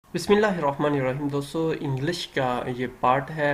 बिस्मिल्लाहिर्रहमानिर्रहीम। दोस्तों, इंग्लिश का ये पार्ट है।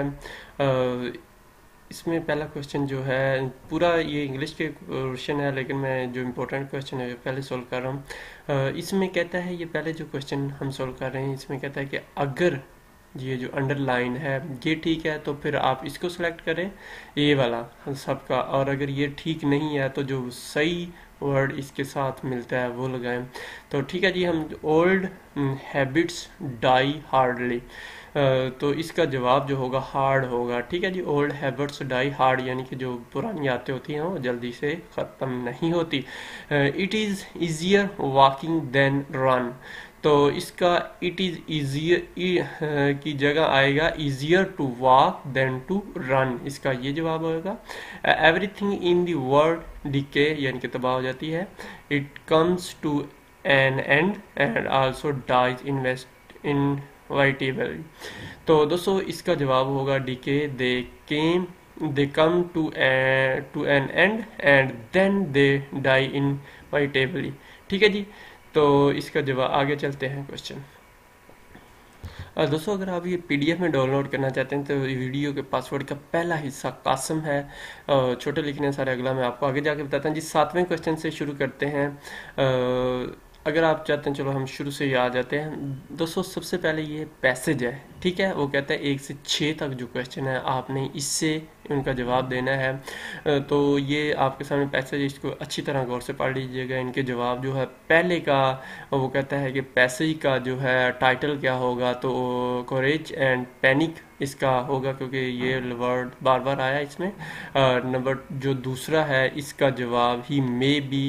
इसमें पहला क्वेश्चन जो है, पूरा ये इंग्लिश के क्वेश्चन है, लेकिन मैं जो इम्पोर्टेंट क्वेश्चन है पहले सोल्व कर रहा हूँ। इसमें कहता है, ये पहले जो क्वेश्चन हम सोल्व कर रहे हैं, इसमें कहता है कि अगर ये जो अंडरलाइन है ये ठीक है तो फिर आप इसको सिलेक्ट करें, ये वाला सबका। और अगर ये ठीक नहीं है तो जो सही वर्ड इसके साथ मिलता है वो लगाएं। तो ठीक है जी, हम ओल्ड हैबिट्स डाई हार्डली, तो इसका जवाब जो होगा हार्ड होगा। ठीक है जी, ओल्ड हैबिट्स डाई हार्ड, यानी कि जो पुरानी आदतें होती हैं वो जल्दी से ख़त्म नहीं होती। It is easier walking than run, तो इसका इट इज़ ईजियर की जगह आएगा easier to walk than to run, इसका ये जवाब होगा। Everything in the world decay, यानी कि तबाह हो जाती है। It comes to an end and also dies inevitably, तो दोस्तों इसका जवाब होगा decay. They come to an end and then they die inevitably. ठीक है जी, तो इसका जवाब आगे चलते हैं क्वेश्चन। दोस्तों, अगर आप ये पीडीएफ में डाउनलोड करना चाहते हैं तो वीडियो के पासवर्ड का पहला हिस्सा कासम है, छोटे लिखने सारे, अगला मैं आपको आगे जाके बताता हूँ जी। 7वें क्वेश्चन से शुरू करते हैं। अगर आप चाहते हैं, चलो हम शुरू से ही आ जाते हैं। दोस्तों, सबसे पहले ये पैसेज है, ठीक है, वो कहता है 1 से 6 तक जो क्वेश्चन है आपने इससे उनका जवाब देना है। तो ये आपके सामने पैसेज, इसको अच्छी तरह गौर से पढ़ लीजिएगा। इनके जवाब जो है, पहले का वो कहता है कि पैसेज का जो है टाइटल क्या होगा, तो कोरेज एंड पैनिक इसका होगा, क्योंकि ये वर्ड बार बार आया इसमें। नंबर जो दूसरा है, इसका जवाब ही may be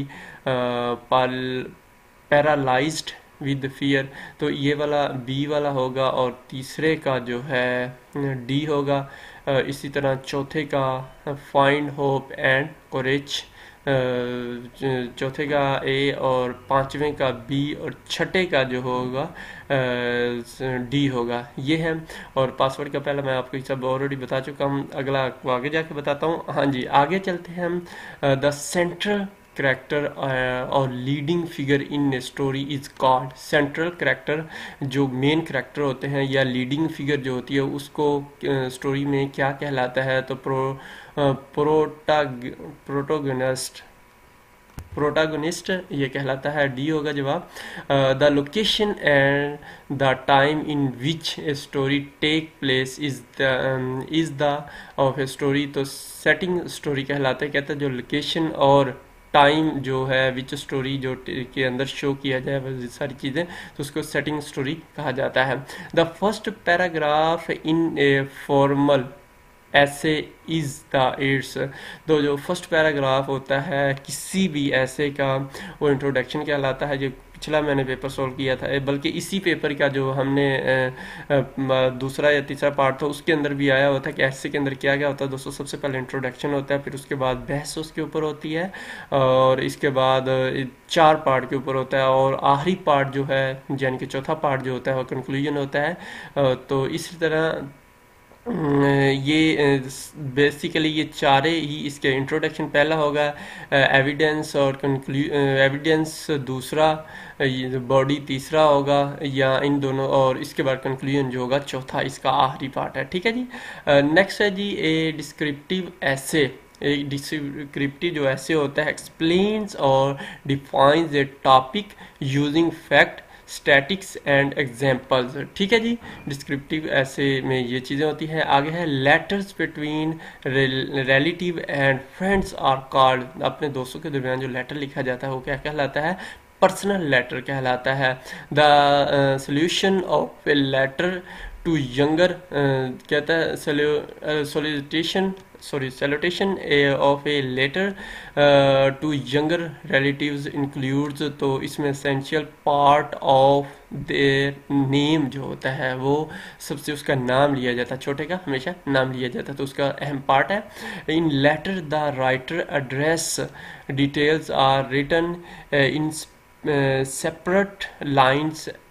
paralysed with fear, तो ये वाला बी वाला होगा। और तीसरे का जो है डी होगा। इसी तरह चौथे का फाइंड होप एंड कोरेज, चौथे का ए, और पांचवें का बी, और छठे का जो होगा डी होगा। ये है। और पासवर्ड का पहला मैं आपको सब ऑलरेडी बता चुका हूँ, अगला आपको आगे जाके बताता हूँ। हाँ जी, आगे चलते हैं हम। द सेंट्रल करेक्टर और leading figure in story is called, central character जो मेन करेक्टर होते हैं या लीडिंग फिगर जो होती है उसको स्टोरी में क्या कहलाता है, तो प्रोटोगनिस्ट, प्रोटागनिस्ट ये कहलाता है। डी होगा जवाब। The location and the time in which a story take place is the of a story, तो सेटिंग स्टोरी कहलाता है। कहता है जो लोकेशन और टाइम जो है विच स्टोरी जो के अंदर शो किया जाए वो सारी चीज़ें, तो उसको सेटिंग स्टोरी कहा जाता है। The first paragraph in a formal essay is the ads, तो जो फर्स्ट पैराग्राफ होता है किसी भी ऐसे का, वो इंट्रोडक्शन कहलाता है। जो पिछला मैंने पेपर सॉल्व किया था, बल्कि इसी पेपर का जो हमने दूसरा या तीसरा पार्ट था उसके अंदर भी आया हुआ था कि ऐसे के अंदर क्या क्या होता है। दोस्तों, सबसे पहले इंट्रोडक्शन होता है, फिर उसके बाद बहस उसके ऊपर होती है, और इसके बाद 4 पार्ट के ऊपर होता है, और आखिरी पार्ट जो है यानी कि चौथा पार्ट जो होता है वो कंक्लूजन होता है। तो इसी तरह ये बेसिकली ये चारे ही, इसके इंट्रोडक्शन पहला होगा, एविडेंस और एविडेंस दूसरा, बॉडी तीसरा होगा, या इन दोनों, और इसके बाद कंक्लूजन जो होगा चौथा, इसका आखिरी पार्ट है। ठीक है जी। नेक्स्ट है जी ए डिस्क्रिप्टिव ऐसे। एक डिस्क्रिप्टिव जो ऐसे होता है, एक्सप्लेन्स और defines a topic using fact, statics and examples. ठीक है जी, डिस्क्रिप्टिव ऐसे में ये चीज़ें होती हैं। आगे है letters between relative and friends are called, अपने दोस्तों के दरमियान जो लेटर लिखा जाता है वो क्या कहलाता है, पर्सनल लेटर कहलाता है। The solution of a letter to younger कहता है solicitation, sorry salutation of a letter to younger relatives includes, तो इसमें essential part of their name जो होता है वो सबसे उसका नाम लिया जाता है, छोटे का हमेशा नाम लिया जाता है, तो उसका अहम पार्ट है। In letter the writer address details are written in separate lines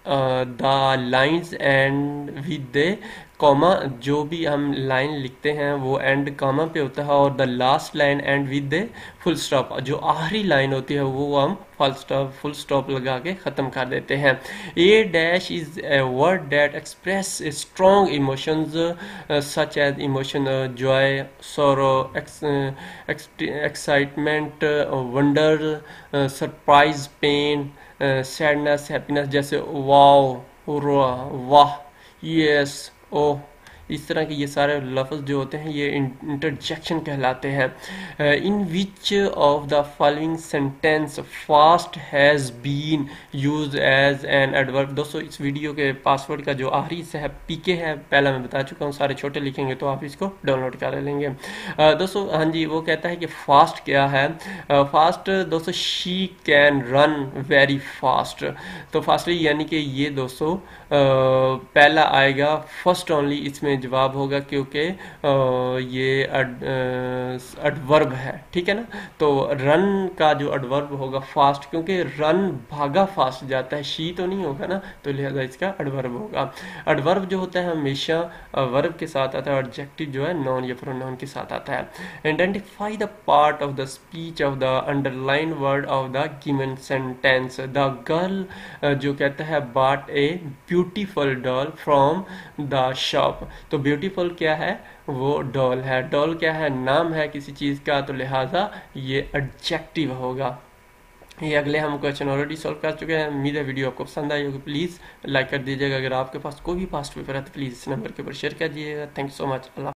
the lines end with the comma, जो भी हम लाइन लिखते हैं वो एंड कॉमा पे होता है, और the last line end with the full stop, जो आखिरी लाइन होती है वो हम फुल स्टॉप लगा के ख़त्म कर देते हैं। A dash is a word that express strong emotions such as emotion joy, sorrow, excitement, wonder, surprise, pain, sadness, happiness, जैसे वाओ, वाह, यस, ओह। इस तरह के ये सारे लफ्ज़ जो होते हैं ये इंटरजेक्शन कहलाते हैं। In which of the following sentence fast has been use as an adverb. दोस्तों इस वीडियो के पासवर्ड का जो आखिरी से है पीके है, पहला मैं बता चुका हूँ, सारे छोटे लिखेंगे तो आप इसको डाउनलोड कर लेंगे। दोस्तों हाँ जी, वो कहता है कि फास्ट क्या है। फास्ट दोस्तों, she can run very fast. तो फास्टली यानी कि ये दोस्तों पहला आएगा, फर्स्ट ओनली इसमें जवाब होगा, क्योंकि ये एडवर्ब है, ठीक है ना। तो रन का जो एडवर्ब होगा फास्ट, क्योंकि रन भागा फास्ट जाता है, शी तो नहीं होगा ना, तो लिहाजा इसका एडवर्ब होगा। एडवर्ब जो होता है हमेशा वर्ब के साथ आता है, एडजेक्टिव जो है नॉन या प्रोनाउन के साथ आता है। Identify the part of the speech of the underline word of the given sentence. The girl जो कहता है bought a beautiful doll from the shop. तो ब्यूटीफुल क्या है, वो डॉल है। डॉल क्या है, नाम है किसी चीज़ का, तो लिहाजा ये एडजेक्टिव होगा। ये अगले हम क्वेश्चन ऑलरेडी सॉल्व कर चुके हैं। उम्मीद है वीडियो आपको पसंद आई होगी। प्लीज़ लाइक कर दीजिएगा। अगर आपके पास कोई भी पास्ट पेपर है तो प्लीज़ इस नंबर के ऊपर शेयर कर दीजिएगा। Thank you so much. Allah.